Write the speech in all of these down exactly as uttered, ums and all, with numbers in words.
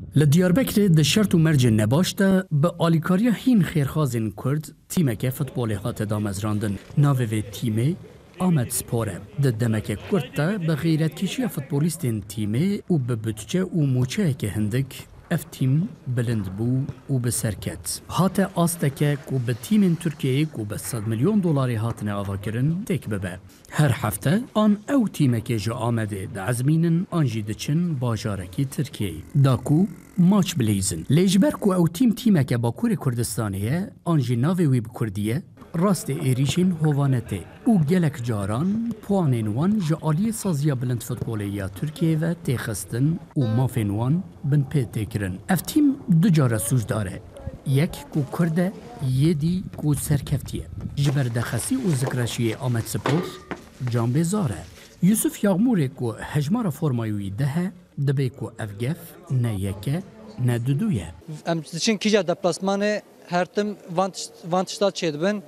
لدیاربکر د شرط و مرج نباشته به آلیکاریا هین خیرخازین کرد تیمک فوتبال هات دامزراندن ناوه و تیمه آمد سپاره د دمک کرد تا به غیرت کشی فوتبالیستین تیمه و به بودجه و موچه که هندک اف تیم بلند بو و به سرکت هات آستکه که به تیم ترکیه که به صد میلیون دلاری هاتنه آوا کرن تک ببه هر هفته آن او تیمه که جا آمده د عزمینن آنجی دچن باجارکی ترکیه داکو ماچ بلیزن لیجبر که او تیم تیمه که با کور کردستانیه آنجی ناوی ویب کردیه راست ایریشین هوانته او گلک جاران پوانین وان جعالی سازیا بلند فوتبالی یا ترکیه و تخستن و مافین وان بن پی تکرن اف تیم دو جاره سوز داره یک کو کرده یدی کو سرکفتیه جبر دخسی و ذکرشی آمد سپور جان بزاره یوسف یغموری کو هجمار فرمایوی ده دبی کو افگف نه یکه نه دودویه ام için kija deplasmanı her tim vantışta çedbin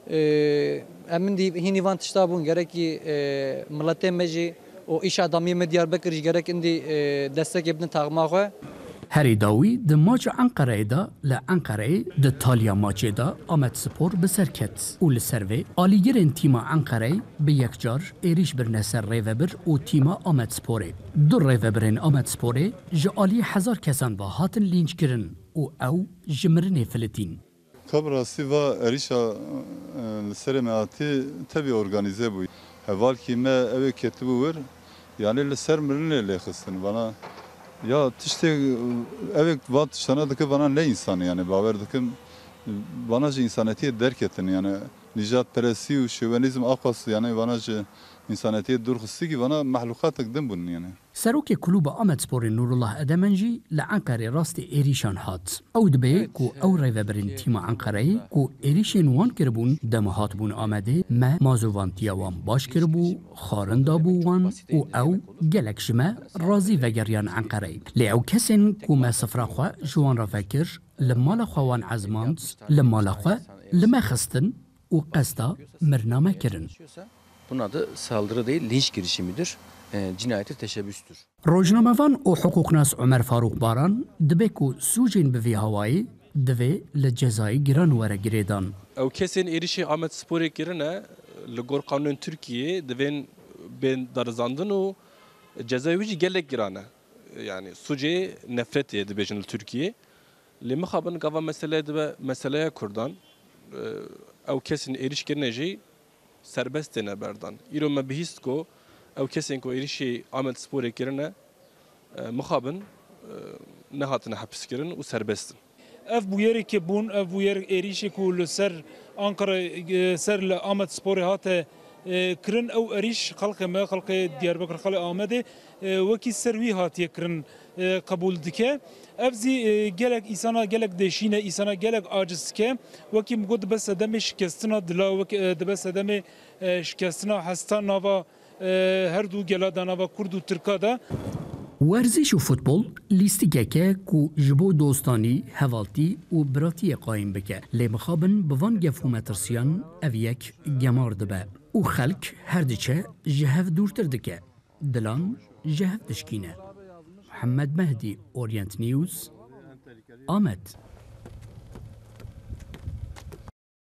emin di hini vantışta bun gerek ki millete meji o iş adamı me Diyarbakır gerek indi destek ibn tağmağı هری داوی د ماچ انقره دا ل انقره د تالیا ماچ دا آمد سپور به سرکت او لسروی آلیگرین تیما انقره به یک جار ایریش بر نسر ریوبر او تیما آمد سپوره دو ریوبرین آمد سپوره جالی هزار کسان با هاتن لینچ کرن او او جمرن فلتین کبراسی و ایریشا لسر میاتی تبی ارگانیزه بوی هوال کی ما اوی کتبو ور یعنی لسر مرنه لیخستن bana ya işte evet vat şanadıkı bana ne insanı yani baverdikim bana insaniyeti derk ettin yani nicat peresi ve şövenizm akası yani bana insaniyeti durğusu ki bana mahlukat ekdim bunun yani. سروک کلوب آمد سپور نورالله ادمنجی لعنقره راست ایریشان هات او دبی کو او ریوبرین تیم عنقره کو ایریشن وان کربون دمهات بون آمده ما مازوان تیاوان باش کربو خارندا بو وان او او گلک شما رازی وگریان عنقره لی او کسین کو ما سفرا خوا جوان را فکر لمال خوان عزمانت لمال خوا لما خستن و قصدا مرنامه کرن. Bunun adı saldırı değil, linç girişimidir. E, cinayete teşebbüstür. روزنامه‌وان او حقوقناس عمر فاروق باران دبی کو سوجین به وی هوایی دوی لجزای گران وره گریدان. او kesin erişi Ahmet Spor'a girene لگور قانون Türkiye devin ben darzandın o cezaevi gelek girane yani suce nefret yedi bejin Türkiye. Lemi xabın qava mesele de meseleye kurdan او kesin eriş girneci serbest ne berdan. İro me bihist ko او kesin ko erişi Ahmet Spor'a girene muhabın ne hatına hapis girin o serbestin. اف بویری که بون اف بویر ایریشی کول سر آنکره سر ل آمد سپوری هات کرن او ایریش خلق ما خلق دیاربکر خلق آمده وکی سروی هاتی کرن قبول دکه اف زی گلک ایسانا گلک دشینه ایسانا گلک عاجز که وکی مگود بس دم شکستنا دلا وکی بس دم شکستنا هستا نوا هر دو گلا دانوا کرد و ترکا دا ورزش و فوتبال لیستی که کو جبو دوستانی حوالتی و براتی قایم بکه لی مخابن بوان گفو مترسیان او یک گمار دبه او خلق هر دیچه جهف دورتر دکه دلان جهف دشکینه محمد مهدی اورینت نیوز آمد